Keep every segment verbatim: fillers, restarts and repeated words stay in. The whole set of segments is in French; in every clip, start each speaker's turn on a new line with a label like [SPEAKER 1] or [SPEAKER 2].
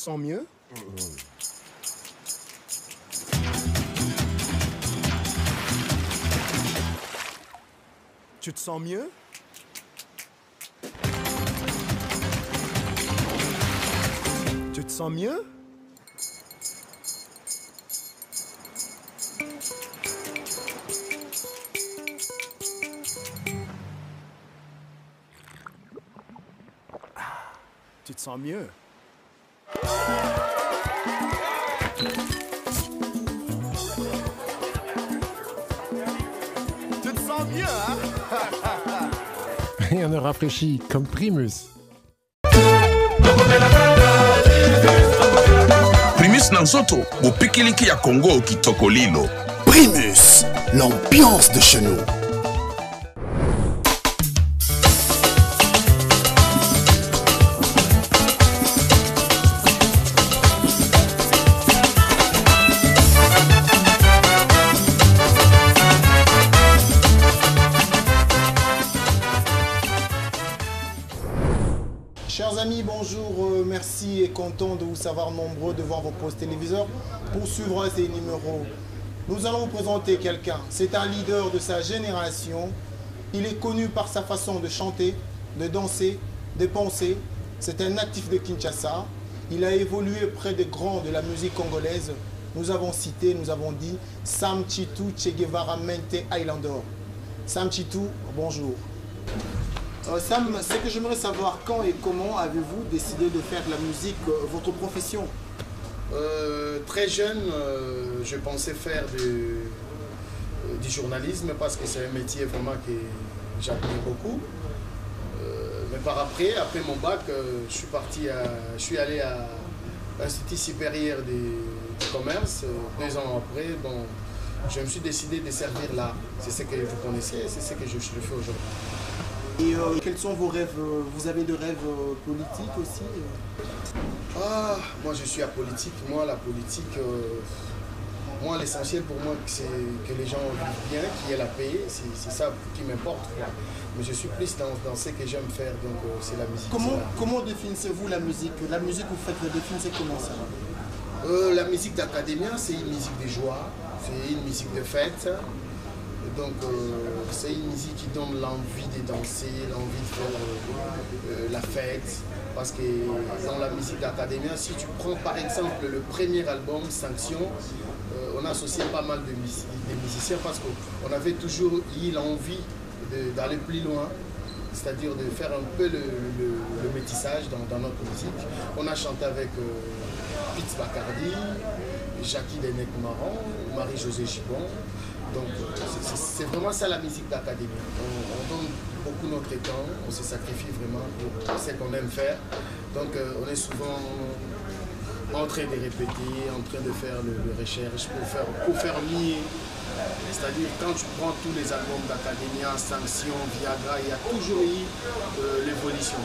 [SPEAKER 1] sens mieux? Tu te sens mieux? Tu te sens mieux? Tu te sens mieux? Tu te sens mieux, hein?
[SPEAKER 2] Rien ne rafraîchit comme Primus.
[SPEAKER 3] Primus Nansoto, au Pikiliki ya Congo kitoko lilo.
[SPEAKER 4] Primus, l'ambiance de chez nous.
[SPEAKER 5] Chers amis, bonjour, euh, merci et content de vous savoir nombreux devant vos postes téléviseurs pour suivre ces numéros. Nous allons vous présenter quelqu'un. C'est un leader de sa génération. Il est connu par sa façon de chanter, de danser, de penser. C'est un natif de Kinshasa. Il a évolué près des grands de la musique congolaise. Nous avons cité, nous avons dit Sam Chitou Che Guevara Mente Highlander. Sam Chitou, bonjour. Euh, Sam, c'est que j'aimerais savoir quand et comment avez-vous décidé de faire de la musique euh, votre profession?
[SPEAKER 6] euh, Très jeune, euh, je pensais faire du, euh, du journalisme parce que c'est un métier vraiment que j'admire beaucoup. Euh, mais par après, après mon bac, euh, je suis parti à, je suis allé à l'Institut supérieur du, du commerce. Euh, deux ans après, bon, je me suis décidé de servir l'art. C'est ce que vous connaissez, c'est ce que je, je fais aujourd'hui.
[SPEAKER 5] Et euh, quels sont vos rêves? Vous avez de rêves euh, politiques aussi?
[SPEAKER 6] Ah, moi je suis apolitique. Moi la politique, euh, moi l'essentiel pour moi c'est que les gens vivent bien, qu'il y ait la paix, c'est ça qui m'importe. Mais je suis plus dans, dans ce que j'aime faire, donc euh, c'est la musique.
[SPEAKER 5] Comment, comment définissez-vous la musique? La musique vous faites, vous définissez comment ça?
[SPEAKER 6] euh, La musique d'Academia, c'est une musique de joie, c'est une musique de fête. Donc euh, c'est une musique qui donne l'envie de danser, l'envie de faire euh, euh, la fête. Parce que dans la musique d'Academia, si tu prends par exemple le premier album, Sanction, euh, on associait pas mal de, mus de musiciens parce qu'on avait toujours eu l'envie d'aller plus loin, c'est-à-dire de faire un peu le, le, le métissage dans, dans notre musique. On a chanté avec euh, Pitz Bacardi, Jackie Denek Marron, Marie-Josée Gibon. Donc c'est vraiment ça la musique d'Académie. On, on donne beaucoup notre temps, on se sacrifie vraiment pour ce qu'on aime faire. Donc euh, on est souvent en train de répéter, en train de faire le, le recherche pour faire, pour faire mieux. C'est-à-dire quand tu prends tous les albums d'Académie, Sanction, Viagra, il y a toujours eu euh, l'évolution.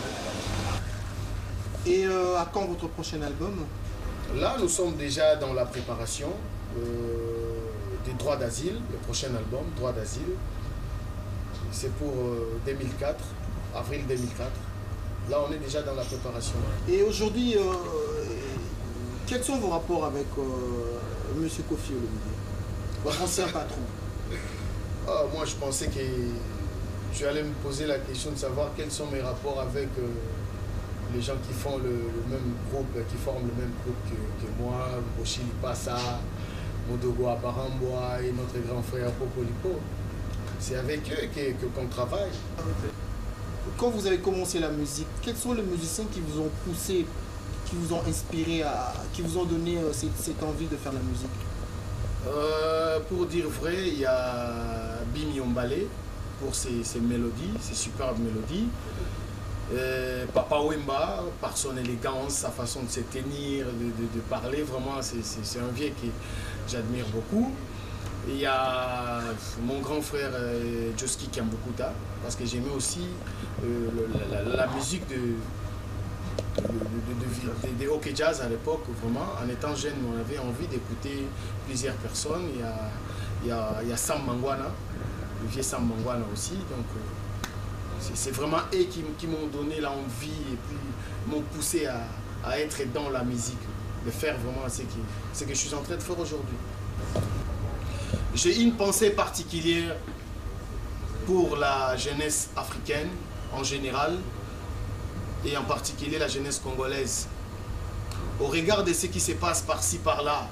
[SPEAKER 5] Et euh, à quand votre prochain album?
[SPEAKER 6] Là nous sommes déjà dans la préparation. Euh, des droits d'asile, le prochain album, Droits d'asile. C'est pour euh, deux mille quatre, avril deux mille quatre. Là, on est déjà dans la préparation.
[SPEAKER 5] Et aujourd'hui, euh, quels sont vos rapports avec euh, M. Kofi Olomide, votre ancien patron?
[SPEAKER 6] Ah, moi, je pensais que tu allais me poser la question de savoir quels sont mes rapports avec euh, les gens qui font le, le même groupe, qui forment le même groupe que, que moi, Boshili Passa, Modogo Abaramboa et notre grand frère Popolipo. C'est avec eux qu'on que, qu'on travaille.
[SPEAKER 5] Quand vous avez commencé la musique, quels sont les musiciens qui vous ont poussé, qui vous ont inspiré, à, qui vous ont donné euh, cette, cette envie de faire la musique?
[SPEAKER 6] euh, Pour dire vrai, il y a Bimi Ombale pour ses, ses mélodies, ses superbes mélodies. Euh, Papa Wemba, par son élégance, sa façon de se tenir, de, de, de parler, vraiment c'est un vieux que j'admire beaucoup. Et il y a mon grand frère euh, Joski Kiambukuta, parce que j'aimais aussi euh, la, la, la musique de, de, de, de, de, de hockey jazz à l'époque, vraiment. En étant jeune, on avait envie d'écouter plusieurs personnes. Il y a, il y a, il y a Sam Mangwana, le vieux Sam Mangwana aussi. Donc, euh, c'est vraiment eux qui, qui m'ont donné l'envie et puis m'ont poussé à, à être dans la musique. de faire vraiment ce, qui, ce que je suis en train de faire aujourd'hui. J'ai une pensée particulière pour la jeunesse africaine en général et en particulier la jeunesse congolaise. Au regard de ce qui se passe par-ci, par-là,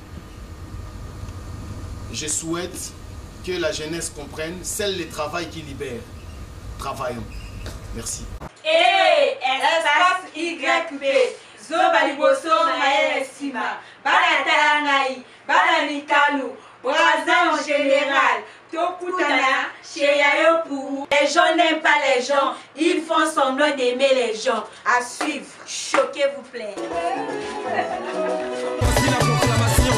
[SPEAKER 6] je souhaite que la jeunesse comprenne, c'est le travail qui libère. Travaillons. Merci.
[SPEAKER 7] Hey, espace Y P, Zoba Liboso Maël Sima, Bana Talangaï, Bana Nikalu, Brazza en général, Tokutana, Cheyayo Pou. Les gens n'aiment pas les gens, ils font semblant d'aimer les gens. À suivre, choquez vous plaît.
[SPEAKER 8] Voici la proclamation.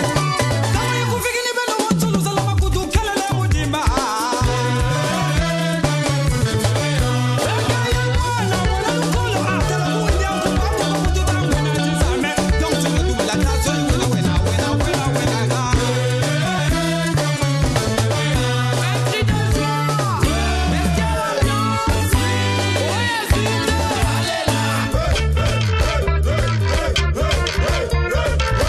[SPEAKER 9] Hey!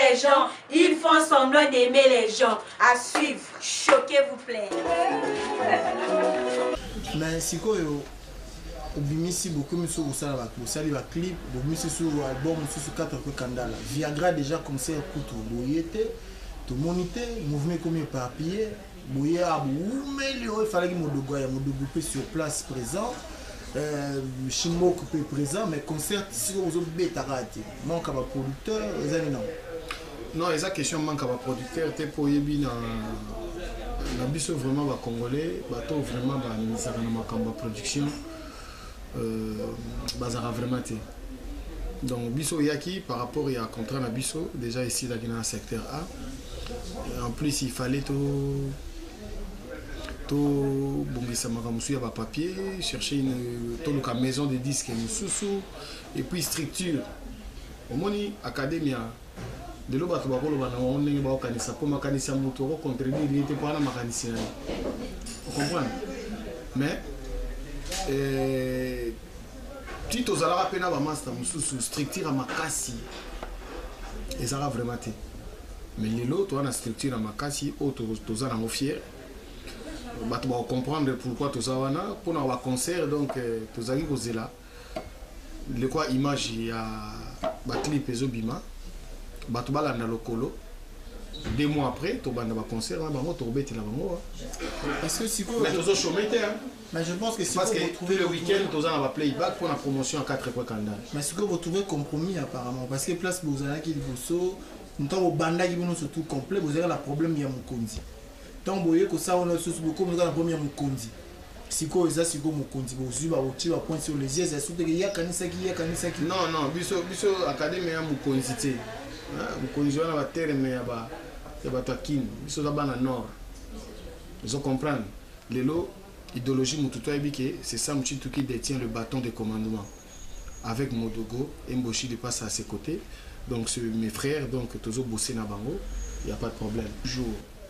[SPEAKER 7] les gens, ils font semblant d'aimer les gens. À suivre, choquez-vous plaît.
[SPEAKER 5] Mais si quoi obimisi beaucoup mieux sur ça va pour ça il va clip obimisi sur album sur quatre que Kandala Viagra déjà concert couteau boyete tout monité mouvement comme éparpillé boyer à bout mais il fallait que Modogo ya Modogo sur place présent euh Chimbo coupé présent mais concert sur aux autres bêta raté manque à producteur les amis non
[SPEAKER 6] non esa question manque à producteur te pour yebi na na biso vraiment ba congolais bato vraiment ba misaka na makamba production euh bazara vraiment té donc biso yaki par rapport à contrat na biso déjà ici là dans le secteur A en plus il fallait tout tout bongisa makamusu ya ba papier chercher une tout le maison de disques mususu et puis structure omoni academia de lo bato bakolo bana onenge ba okanisa ko makanisa muto ko contredire il était pas na makanisi na vous comprenez mais euh tito zala pena ba master mususu structure makasi et ça va vraiment té mais lelo to na structure makasi auto to za na fier bato ba comprendre pourquoi to za wana pour na wa concert donc to za ki kozela le quoi image ya ba clip ezobima bato balanda lokolo deux mois après to banda ba concert na bango to beti la bango
[SPEAKER 5] parce que si
[SPEAKER 6] mais to chômé té hein
[SPEAKER 5] mais je pense que si
[SPEAKER 6] parce
[SPEAKER 5] vous
[SPEAKER 6] que
[SPEAKER 5] trouvez
[SPEAKER 6] le week-end to za na ba playback pour la promotion à quatre points Kandala
[SPEAKER 5] mais ce que vous trouvez compromis apparemment parce que place bozala ki liboso nto au banda ki bino surtout complet vous avez la problème ya mukonzi donc boye ko ça on a sous beaucoup vous avez la problème ya mukonzi siko eza siko mukonzi bozu ba oti ba point sur les yeux c'est surtout que ya kanisa ki ya kanisa ki
[SPEAKER 6] non non biso biso académie ya mukonzi té mukonzi wana ba terme ya ba ya ba takine biso za bana nord ils comprendre lelo idéologie mututo ebike c'est ça Mchitu qui détient le bâton de commandement avec Modogo et Mboshi de passe à ses côtés donc c'est mes frères donc tozo bosser na bango il y a pas de problème jour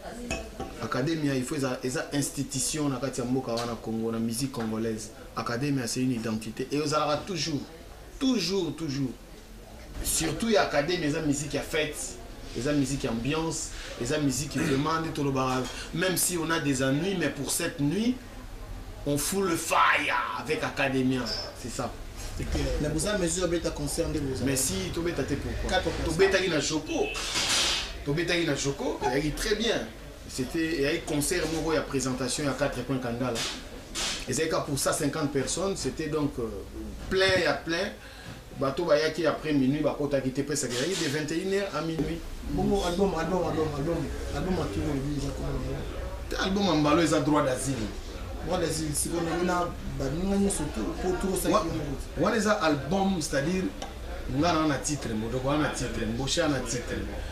[SPEAKER 6] académie il faut eza institution na kati ya mboka wana Congo na musique congolaise académie c'est une identité et ils aura toujours toujours toujours surtout il y a académie eza musique à fête eza musique ambiance eza musique qui demande tout le barrage même si on a des ennuis mais pour cette nuit on fout le fire avec académie c'est ça.
[SPEAKER 5] La bosa mesure beta concerne vous.
[SPEAKER 6] Mais si tu beta te pourquoi? Tu beta qui na choco. Tu beta qui na choco, il très bien. C'était il y a un concert moko ya présentation à quatre points Kandala. Et c'est que pour ça cinquante personnes, c'était donc euh, plein à plein. Bateau bayaki après minuit ba kota qui était presque de vingt et une heures à minuit.
[SPEAKER 5] Bon album album album album album a toujours dit ça comme
[SPEAKER 6] album en balo ils ont droit d'asile.
[SPEAKER 5] Moi les si on a ba ninga surtout pour tout ça qui
[SPEAKER 6] on les album c'est-à-dire ngana na titre Modogo na titre Mbosha na titre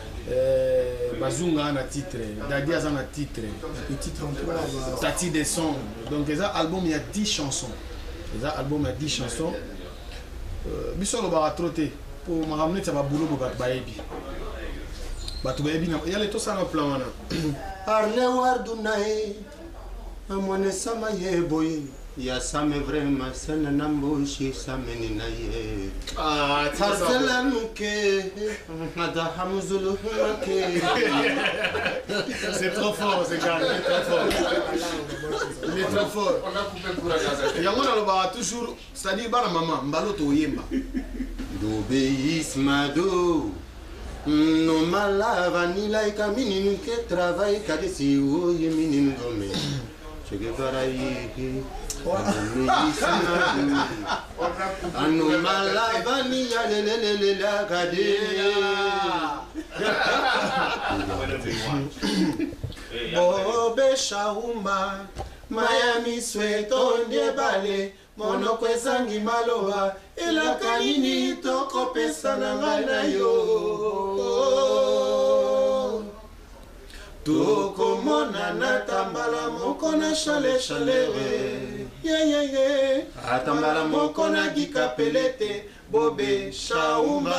[SPEAKER 6] euh Bazunga na titre Dadia na titre
[SPEAKER 5] petit trente-trois
[SPEAKER 6] Tati des sons donc les albums il y a dix chansons les albums il y a dix chansons euh bisolo ba trotter pour me ramener ça va boulot ba baebi batu baebi na il y a les tout ça na plan wana
[SPEAKER 8] arne wardunae amone sama yeboy ya same vraiment sana namboshi sameni na ye
[SPEAKER 6] ah
[SPEAKER 8] tsala nuke nada hamzulu ke
[SPEAKER 6] c'est trop fort c'est gars c'est trop fort il est trop fort on a coupé le courage il y a on a toujours c'est-à-dire bana maman mbalo to yemba
[SPEAKER 8] dobe ismado no malava ni laika mininu ke travail kadesi o yeminin gome chege barayi anu malava ni ya le le le le la kade bobe shauma Miami sweto ndebale mono kwezangi maloba ela kanini toko pesa na ngana yo toko mona na tambala moko na chale chale ye ye ye atambala moko na gikapelete bobe shauma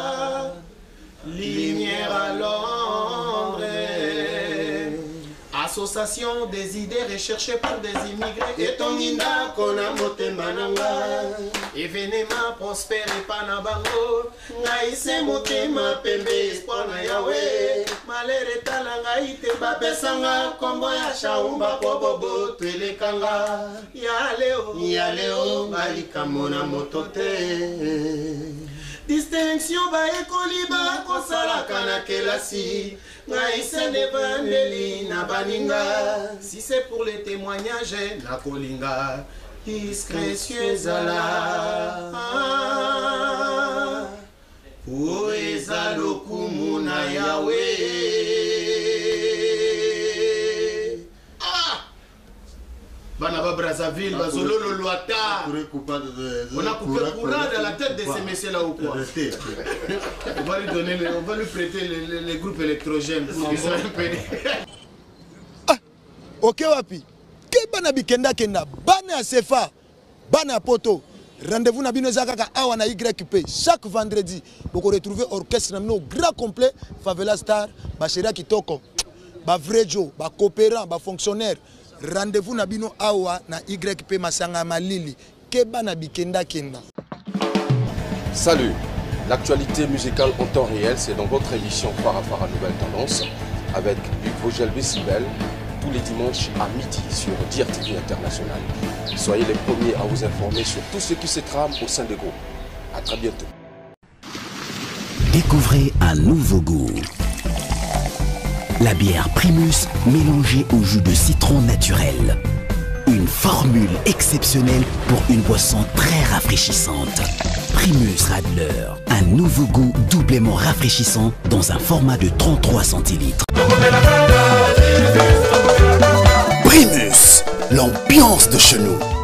[SPEAKER 8] lumière à l'ombre Association des idées recherchées par des immigrés. Et ton inda kona motema nanga. Événement prospère et panabango. Ngaïse motema pembe espoir na Yahweh. Malere talanga ite bapesanga. Kombo ya shaumba pobobo twelekanga. Yaleo, yaleo, balikamona motote. Distinction ba ekoliba kosala kana kelasi. Ngaïse nevandeli na baninga. Si c'est pour les témoignages na kolinga. Discrétion ezala. Pour ezalokumu na Yahweh. Banaba Brazzaville, Bazololo Loata. On a coupé le courant dans la tête de ces messieurs-là ou quoi? On va lui donner, le, on va lui prêter les, les, les groupes électrogènes. Ils sont un peu...
[SPEAKER 5] Ah, ok wapi. Que bana bikenda kenda, bana sefa, bana poto. Rendez-vous na bino zakaka awa na Y P. Chaque vendredi, vous retrouvez orchestre namino grand complet, Favela Star, ba Sheria Kitoko, ba vrai Joe, ba coopérant, ba fonctionnaire. Rendez-vous na bino awa na Y P Masanga Malili. Keba na bikenda kenda.
[SPEAKER 9] Salut, l'actualité musicale en temps réel, c'est dans votre émission par rapport à Nouvelle Tendance avec Hugues Vogel-Bessibel tous les dimanches à midi sur D R T V International. Soyez les premiers à vous informer sur tout ce qui se trame au sein des groupes. À très bientôt.
[SPEAKER 4] Découvrez un nouveau goût. La bière Primus mélangée au jus de citron naturel. Une formule exceptionnelle pour une boisson très rafraîchissante. Primus Radler, un nouveau goût doublement rafraîchissant dans un format de trente-trois centilitres. Primus, l'ambiance de chez nous.